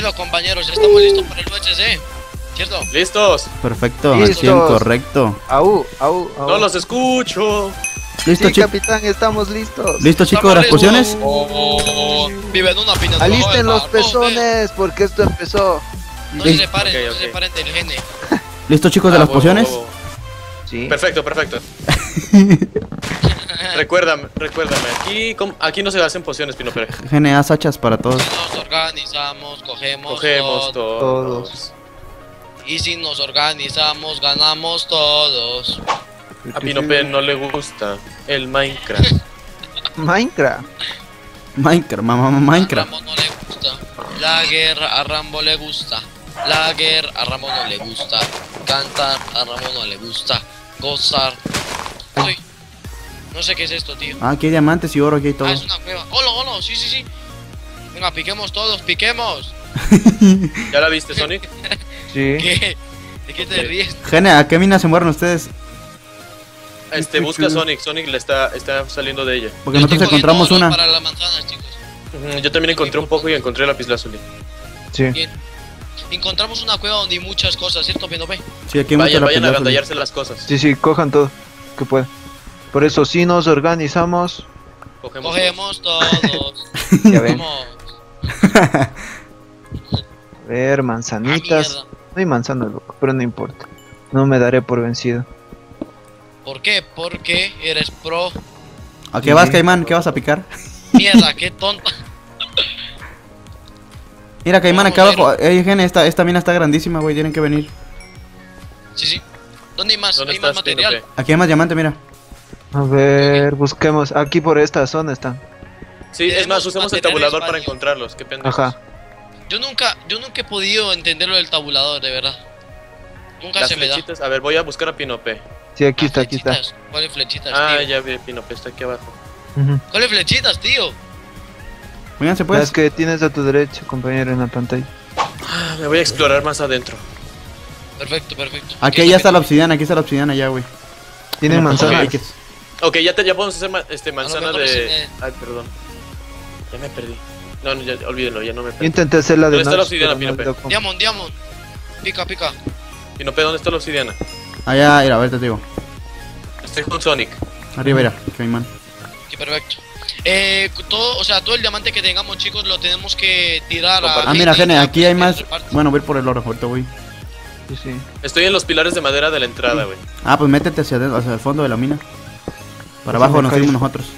Bueno, compañeros, estamos listos para el UHC, ¿cierto? ¿Listos? Perfecto, Listos. aquí en correcto. Au, au, au. No los escucho. ¿Listo, Sí, chicos? capitán, estamos listos. ¿Listo, chicos, las pociones? Viven una piña. Alisten los pezones, porque esto empezó. No se separen, Ok, no ok. se separen del gene. ¿Listo, chicos, de las pociones? Sí. Perfecto, perfecto. Recuérdame. Aquí no se hacen pociones, Pino Pérez. GNA Sachas para todos. Nos organizamos, cogemos Cogemos todo. todos. Y si nos organizamos, ganamos todos. A Pino Pérez no le gusta el Minecraft. Minecraft. Minecraft, mamá, A Minecraft. Rambo no le gusta. La guerra a Rambo le gusta. La guerra a Rambo no le gusta. Cantar a Rambo no le gusta. Gozar. Uy. No sé qué es esto, tío. Ah, aquí hay diamantes y oro, aquí hay todo. Ah, es una cueva. ¡Hola, hola! Sí, sí, sí. Venga, piquemos todos, piquemos. ¿Ya la viste, Sonic? Sí. ¿Qué? ¿De qué te ríes? GNA, ¿a qué mina se mueren ustedes? Busca a Sonic. Sonic le está saliendo de ella. Porque Yo nosotros estoy encontramos cogiendo oro una. para las manzanas, chicos. Yo también encontré un poco y encontré lapislázuli. Sí. Bien. Encontramos una cueva donde hay muchas cosas, ¿cierto, Pinope? Sí, aquí hay mucha Vayan a lapislázuli. agandallarse las cosas. Sí, sí, cojan todo. Que puedan. Por eso, si nos organizamos. Cogemos todos. Ya ven. Vamos. A ver, Ah, manzanitas. mierda. No hay manzana, loco, pero no importa. No me daré por vencido. ¿Por qué? Porque eres pro. ¿A qué vas, Caimán? ¿Qué vas a picar? Mierda, qué tonta. Mira, Caimán, acá Vamos, abajo. GNA, esta mina está grandísima, güey. Tienen que venir. Sí, sí. ¿Dónde hay más? ¿Dónde Hay más estás, material. Pinope? Aquí hay más diamante, mira. A ver, busquemos. Aquí por esta zona están. Sí, es más, Tenemos usemos el materiales tabulador para varios. encontrarlos. Qué pendejos. Ajá. Yo nunca he podido entender lo del tabulador, de verdad. Nunca Las se me da. flechitas. A ver, voy a buscar a Pinope. Sí, aquí Ah, está, aquí está. flechitas. ¿Cuáles flechitas, Ah, tío? ya vi, Pinope está aquí abajo. Ujú. ¿Cuáles flechitas, tío? Vénganse, Las pues. que tienes a tu derecha, compañero, en la pantalla. Ah, me voy a explorar más adentro. Perfecto, perfecto. Aquí ya está la obsidiana, aquí está la obsidiana ya, güey. Tienen Mira, manzanas. ok, Ok, ya podemos hacer manzana mejor sí de... me- Ay, perdón. Ya me perdí. No, ya, olvídenlo, ya no me Yo perdí. intenté hacerla de ¿Dónde está la noche, obsidiana, pero no Pinope? me dio como- Diamond. Pica, pica. Pinope, ¿dónde está la obsidiana? Allá, mira, a ver, te digo. Estoy con Sonic. Arriba, mira, Caimán. Qué perfecto. Todo, o sea, todo el diamante que tengamos, chicos, lo tenemos que tirar a... Ah, mira, GNA, aquí hay más. Reparte. Bueno, voy a ir por el oro, ahorita voy. Sí, sí. Estoy en los pilares de madera de la entrada, güey. Ah, pues métete hacia el fondo de la mina. Para Sí, abajo me nos caí. seguimos nosotros.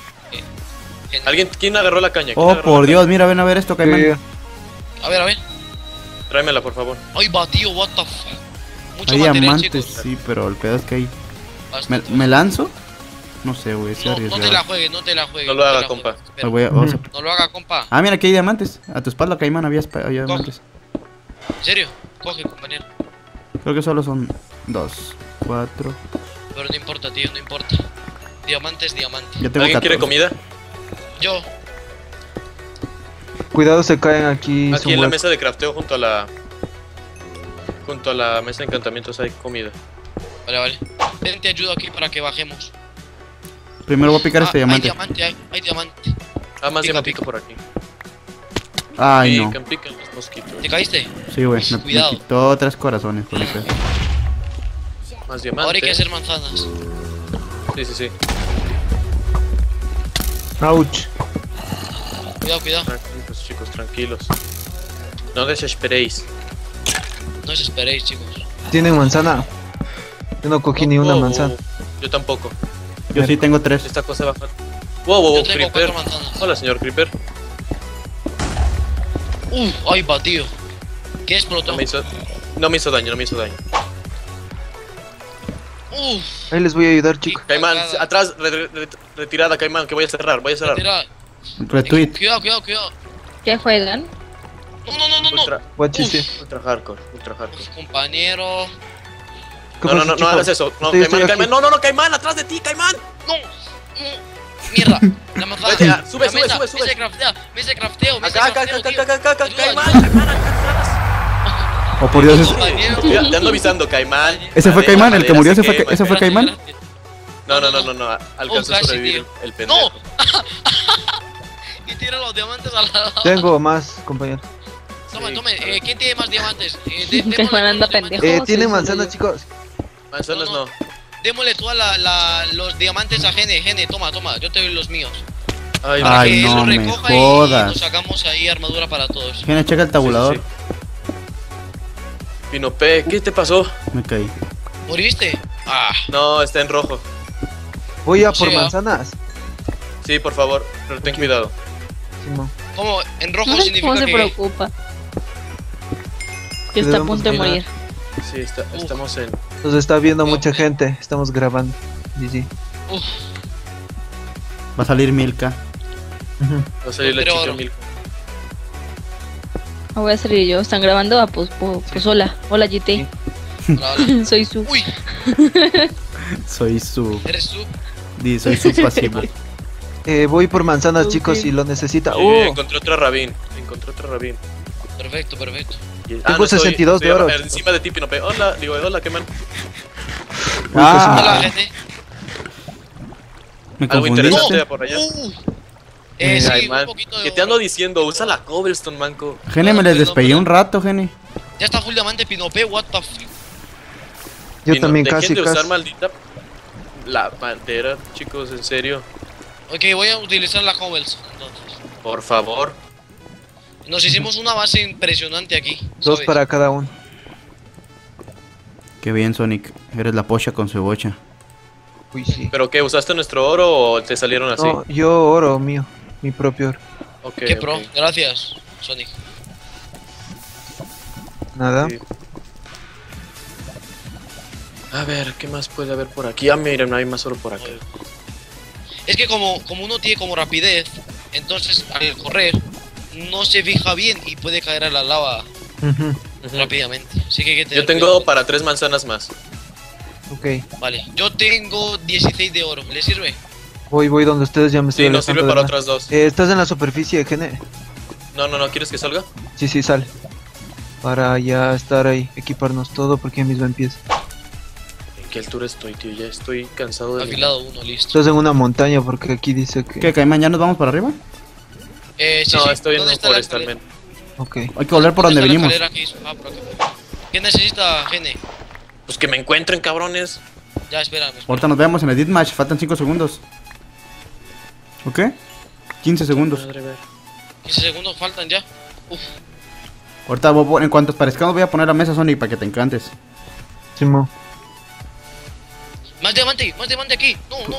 ¿Quién agarró la caña? ¿Quién Oh, agarró por la Dios, mira, ven a ver esto, Caimán. Sí, A ver. caña? Tráemela, por favor. Ay, va, tío, what the fuck. Mucho Hay material, diamantes, chicos. sí, pero el pedo es que hay. Bastante. ¿Me lanzo? No sé, güey, es No, no te la arriesgado. juegues, no te la juegues. No lo te haga, la compa. juegues. Espera, Vamos a- No lo haga, compa. Ah, mira, aquí hay diamantes. A tu espalda, Caimán, había diamantes. ¿En serio? Coge, compañero. Creo que solo son 2, 4. Pero no importa, tío, no importa. Diamante es diamante. Ya tengo ¿Alguien quiere 14. comida? Yo, Cuidado, se caen aquí. Aquí son en la huecos. mesa de crafteo junto a la... Junto a la mesa de encantamientos hay comida. vale. Ven, te ayudo aquí para que bajemos. Primero voy a picar este Hay diamante. diamante, hay diamante. Ah, más Pica, diamantito pica. por aquí. Ay, no. Pican los mosquitos. ¿Te caíste? Sí, güey, me Cuidado. quitó 3 corazones con ese. Más diamante. Ahora hay que hacer manzanas. Sí. Ouch. Cuidado. Tranquilos, chicos, tranquilos. No desesperéis. No os esperéis, chicos. ¿Tienen manzana? Yo no cogí ni una manzana. Yo tampoco. Yo sí tengo 3. Esta cosa va a... Wow, Yo tengo Creeper. 4 manzanas. Hola, señor Creeper. Ahí va, tío. ¿Qué explotó? No me hizo daño. Ahí les voy a ayudar, chicos. Caimán, Cagada. atrás, retirada, Caimán, que voy a cerrar. Tira. Retweet. Cuidado. ¿Qué juegan? No. What you say? Ultra hardcore. Compañero. ¿Qué No, pasa, no chicos? hagas eso. No, Estoy Caimán, aquí. Caimán, no, Caimán, atrás de ti, Caimán. No. Mierda. La manzana. Vete, sube, La mesa, sube. Mesa de crafteo. Acá, Ayuda. Caimán, Oh, por Dios, Compañero. Te ando avisando, Caimán. ¿Ese fue Caimán? ¿El que murió? ¿Ese fue Espérate, Caimán? espérate. No, alcanzó a casi, sobrevivir tío. el pendejo. Y tira los diamantes al lado. Tengo más, compañero. Toma, Sí, tome. a ver. ¿Quién tiene más diamantes? Que Juan anda pendejo. ¿Tienen sí, manzanas, yo. chicos? Manzanas No, no. Démosle todos los diamantes a Gene. Gene, toma, toma. Yo te doy los míos. Ay, Para Ay, que él no los me recoja jodas. y nos sacamos ahí armadura para todos. Gene, checa el tabulador. sí. Pinope, ¿qué te pasó? Me caí. ¿Moriste? Ah, No, está en rojo. Voy a O por sea- manzanas. Sí, por favor, pero ten cuidado. Simón. ¿cómo? En rojo ¿Cómo significa se que... preocupa? Que está a Debemos punto de mirar. morir. Sí, estamos en... Nos está viendo No. mucha gente. Estamos grabando. Sí. Uf, Va a salir Milka. Va a salir la Pero chica oro. mil. No voy a salir yo. Están grabando. Pues hola. Hola, GT. hola, hola. Soy su. Uy, Soy su. ¿eres tú? Soy su pasivo. Voy por manzanas, Ok. chicos, si lo necesita. Encontré otra rabín. Perfecto, perfecto. Tengo 62 de oro. Encima de ti, Pinope. Hola, digo, hola, ¿qué man? Ah, Hola, gente. me Algo confundiste. interesante por allá. Sí, Ay, un man. poquito de ¿Qué te ando oro. diciendo? Usa la cobblestone, manco. Gene, me les despegué un rato, Gene. Ya está full diamante Pinope, what the fuck. Yo Pino, también dejen casi, de usar casi. maldita la madera, chicos, en serio. Ok, voy a utilizar la cobbles, entonces. Por favor. Nos hicimos una base impresionante aquí. Dos ¿sabes? para cada uno. Qué bien, Sonic. Eres la pocha con cebocha. Uy, sí. ¿Pero qué? ¿Usaste nuestro oro o te salieron así? No, yo oro mío. Mi propio oro. Ok, Qué ok. pro, gracias, Sonic. Nada. Sí. A ver, ¿qué más puede haber por aquí? Ah, miren, hay más oro por acá. Es que como uno tiene como rapidez, entonces al correr no se fija bien y puede caer a la lava Ujú. Ujú. rápidamente. Así que hay que tener Yo tengo cuidado. para 3 manzanas más. Ok. Vale, yo tengo 16 de oro, ¿le sirve? Voy donde ustedes ya me estoy Sí, nos sirve alejando para de otras dos. Estás en la superficie, Gene. No, ¿quieres que salga? Sí, sale. Para ya estar ahí, equiparnos todo porque ya mismo empieza. ¿En qué altura estoy, tío? Ya estoy cansado de... Afilado uno, listo. Estás en una montaña porque aquí dice que... ¿Qué, Caimán? ¿Ya nos vamos para arriba? Sí, No, sí. estoy en ¿Dónde un está la forestal, escalera? men. Ok. Hay que volver por donde ¿Dónde está vinimos. la escalera que hizo? Ah, por acá. ¿Qué necesita, Gene? Pues que me encuentren, cabrones. Ya, espérame. Ahorita nos vemos en el Deathmatch. Faltan 5 segundos. ¿Ok? 15 segundos. Madre mía. 15 segundos faltan ya. Uf, Ahorita, en cuanto parezcamos, voy a poner la mesa, Sonic, para que te encantes. Simón. más diamante aquí.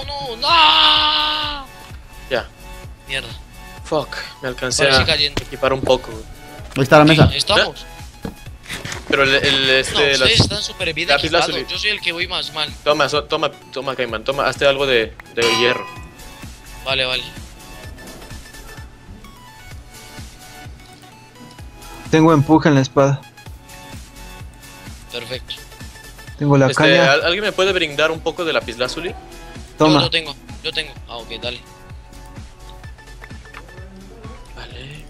No. Ya. Mierda. Fuck, me alcancé Parece a cayendo. equipar un poco. Ahí está la mesa. Sí, estamos. Pero No, ustedes las... están súper bien lápiz equipados. lazuli. Yo soy el que voy más mal. Toma, Caimán, toma, hazte algo de hierro. Vale. Tengo empuje en la espada. Perfecto. Tengo la caña. ¿Alguien me puede brindar un poco de lapislázuli? Toma. Yo tengo. Ah, ok, dale. Vale.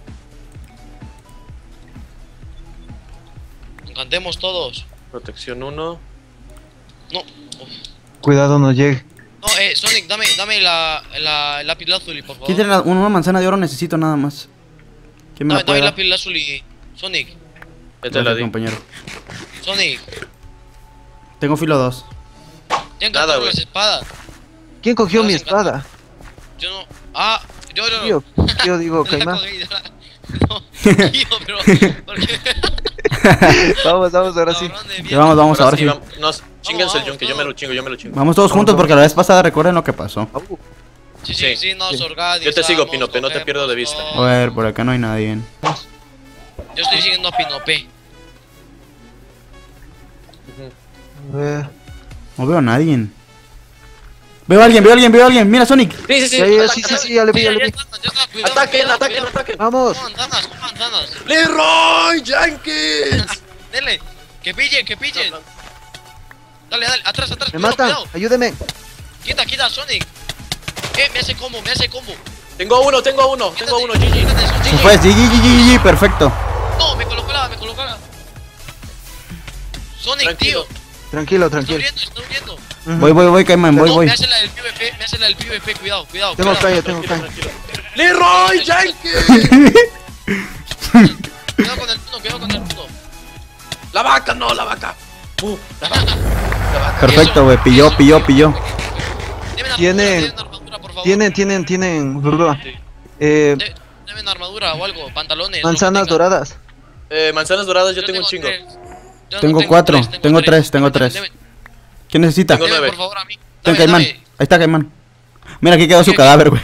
Encantemos todos. Protección 1. No. Uf. Cuidado, no llegue. No, Sonic, dame la lápiz lazuli, por favor. ¿Quién tiene una manzana de oro? Necesito nada más. ¿Quién me la Dame puede dar? lápiz lazuli. Sonic. Ya te la Gracias, di. compañero. Sonic. Tengo filo 2. Ya Nada, encontraron güey. las espadas. ¿Quién cogió No, mi se encanta. espada? Yo no. Ah, yo no. Yo digo, La Caimán. cogí, No, tío, pero. ¿Por qué? Vamos, ahora sí. Cabrón de Ya mierda. vamos, ahora sí. Chinguense el Vamos, yunque, yo me lo chingo. Vamos todos juntos porque la vez pasada recuerden lo que pasó. Sí, nos organizamos. Yo te sigo, Pinope, no te pierdo de vista. A ver, por acá no hay nadie. Yo estoy siguiendo a Pinope. A ver. No veo a nadie. Veo a alguien. Mira, Sonic. Sí. Sí, ya le vi. Ya está, cuidado. Ataquen. Vamos. Con manzanas. ¡Leroy Jenkins! Dele, que pillen. Dale, atrás. Me cuidado, matan. cuidado. Ayúdeme. Quita, Sonic. Me hace combo. Tengo uno, GG. Se fue. GG, perfecto. No, me colocó la. Sonic, Tranquilo. tío. Tranquilo. Está huyendo. Ujú. Voy, Caimán, voy. Me hace la del PvP, cuidado. Tengo cuidado. caña. ¡Leroy Jenkins! Cuidado con el uno, cuidado con el uno. La vaca, no, la vaca. La vaca. La vaca. Perfecto, güey. Pilló. Tienen- armadura, por favor. Tienen. Deben armadura o algo, pantalones. Manzanas lo que tengan. doradas. Manzanas doradas, yo tengo un chingo. tres. Yo no Tengo cuatro, tengo tres. Deme, ¿Quién necesita? Tengo deme, 9. por favor, a mí. Ten Dame, Caimán. dame. Ahí está Caimán. Mira, aquí quedó su Ok, ok. cadáver, güey.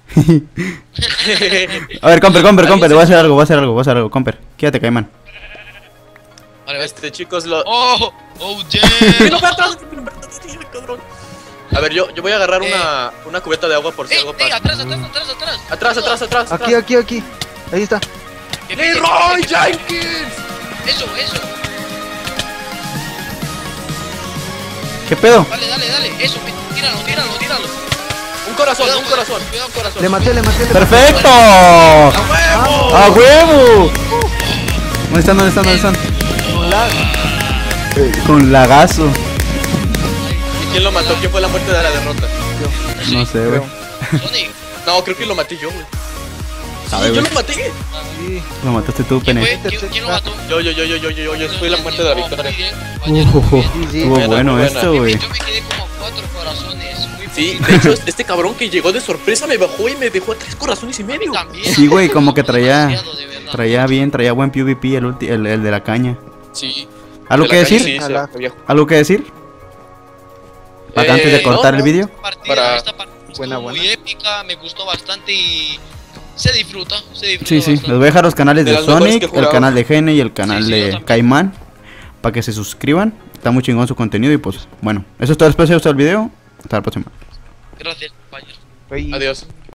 A ver, Comper, le voy a hacer algo, Comper. Quédate, Caimán. Vale, vale. Chicos, lo. Oh, yeah. ¡Mira, atrás! Cabrón. A ver, yo voy a agarrar una cubeta de agua por si algo pasa. atrás. Atrás. Aquí. Ahí está. ¡Leroy Jenkins! Eso. ¿Qué pedo? Dale. Eso, tíralo. Un corazón. Cuidado, corazón. Le maté. ¡Perfecto! ¡A ¡A huevo! ¿Dónde están? Con lagazo. ¿Quién lo mató? ¿Quién fue la muerte de la derrota? No sé, güey. Sonic. No, creo que lo maté yo, güey. Sabe, Yo güey. lo maté. Sí. Lo mataste tú, ¿Quién pene. fue? ¿Quién lo mató? Yo fui la muerte de la victoria. Estuvo bueno buena. esto, güey. Yo me quedé como 4 corazones. Muy Sí, poquito. de hecho, este cabrón que llegó de sorpresa me bajó y me dejó a 3 corazones y medio. También. Sí, güey, como que traía Demasiado, de verdad. traía buen PvP el de la caña. Sí. ¿Algo De que la calle, decir? sí, Ala. se había- ¿Algo que decir? Antes de cortar no, el vídeo. Esta partida Buena, estuvo muy buena. épica, me gustó bastante y se disfruta Sí, bastante. les voy a dejar los canales De de las mejores Sonic, que he el jugado. canal de Gene y el canal Sí, yo de también. Caimán. Para que se suscriban. Está muy chingón su contenido y pues, bueno. Eso es todo. Espero que les haya gustado el video. Hasta la próxima. Gracias, compañero. Ahí. Adiós.